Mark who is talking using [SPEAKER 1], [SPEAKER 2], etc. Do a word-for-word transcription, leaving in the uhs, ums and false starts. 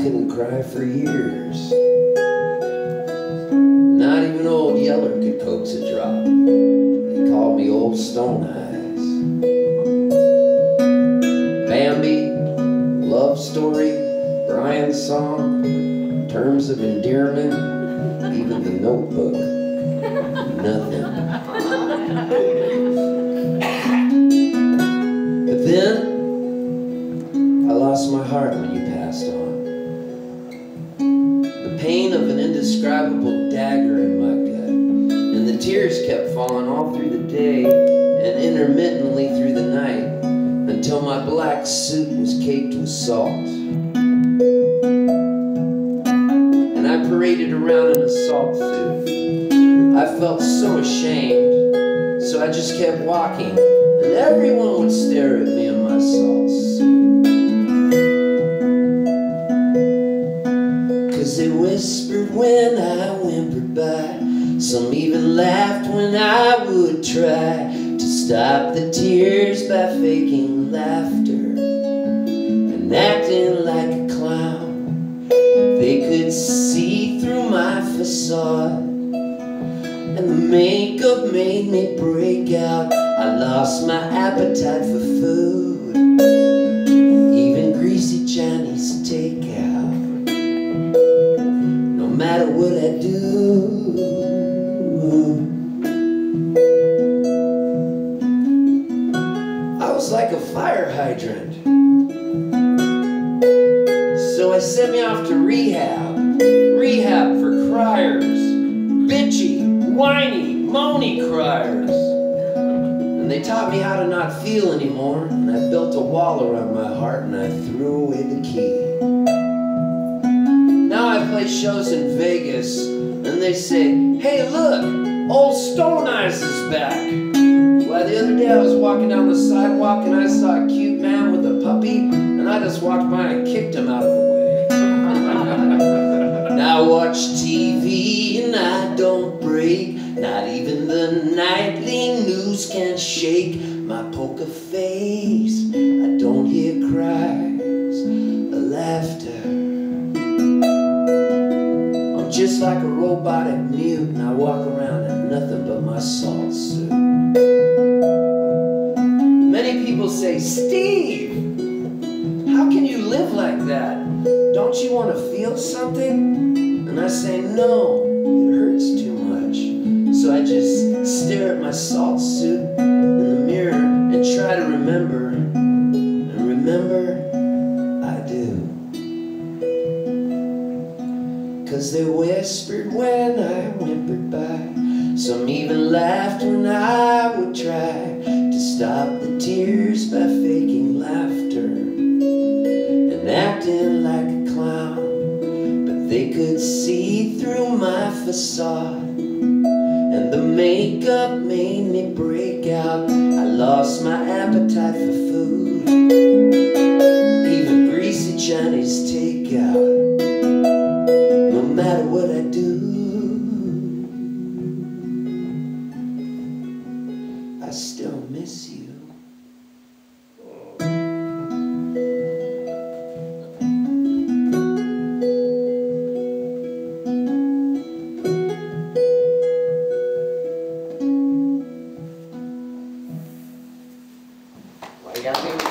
[SPEAKER 1] couldn't cry for years. Not even old Yeller could coax a drop. They called me Old Stone Eyes. Bambi, love story, Brian's song, terms of endearment, even the Notebook, nothing. But then, I lost my heart when you passed on. The pain of an indescribable dagger in my gut, and the tears kept falling all through the day and intermittently through the night until my black suit was caked with salt. And I paraded around in a salt suit. I felt so ashamed, so I just kept walking, and everyone would stare at me in my salt suit. They whispered when I whimpered by. Some even laughed when I would try to stop the tears by faking laughter and acting like a clown. They could see through my facade, and the makeup made me break out. I lost my appetite for food, even greasy Chinese takeout. No matter what I do, I was like a fire hydrant. So I sent me off to rehab, rehab for criers, bitchy, whiny, moany criers. And they taught me how to not feel anymore, and I built a wall around my heart and I threw away the key. Now I play shows in Vegas, and they say, hey look, Old Stone Eyes is back. Why, the other day I was walking down the sidewalk and I saw a cute man with a puppy, and I just walked by and kicked him out of the way. Now I watch T V and I don't break, not even the nightly news can shake my poker face. I don't hear cries or laughter. Just like a robotic mute, and I walk around in nothing but my salt suit. Many people say, Steve, how can you live like that? Don't you want to feel something? And I say, no, it hurts too much. So I just stare at my salt suit in the mirror and try to remember, and remember, I do. 'Cause they whispered when I whimpered by. Some even laughed when I would try to stop the tears by faking laughter and acting like a clown. But they could see through my facade, and the makeup made me break out. I lost my appetite for food, even greasy Chinese takeout. No matter what I do, I still miss you. Why you gotta be